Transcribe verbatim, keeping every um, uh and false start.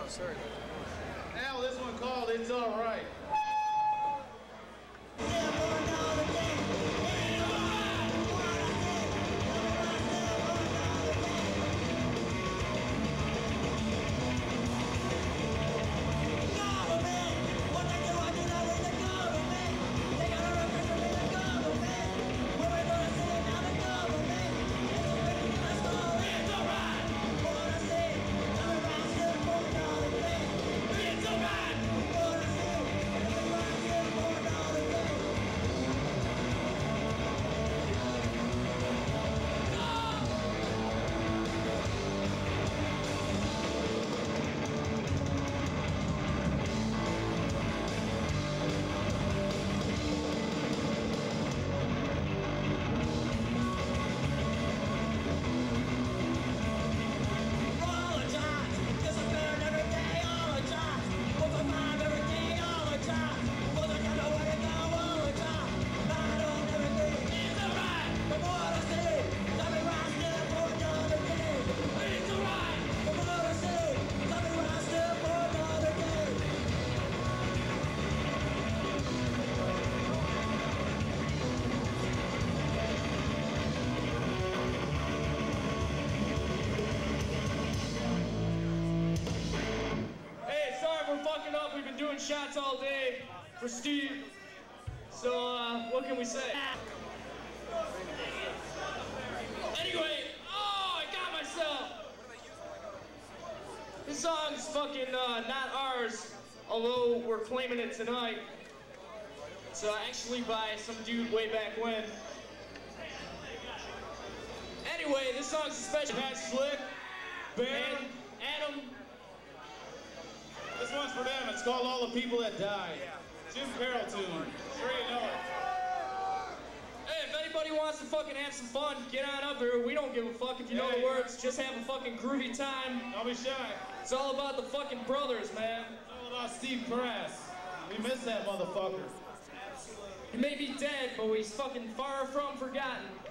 sorry. Now this one called It's Alright. We've been doing shots all day for Steve, so uh, what can we say? Anyway, oh, I got myself! This song's fucking uh, not ours, although we're claiming it tonight. It's uh, actually by some dude way back when. Anyway, this song's a special. Pat Slick, Ben, Adam. This one's for them. It's called All the People That Died. Jim Carroll tune. Sure you know it. Hey, if anybody wants to fucking have some fun, get on up here. We don't give a fuck if you know the words. Just have a fucking groovy time. Don't be shy. It's all about the fucking brothers, man. It's all about Steve Krass. We miss that motherfucker. He may be dead, but he's fucking far from forgotten.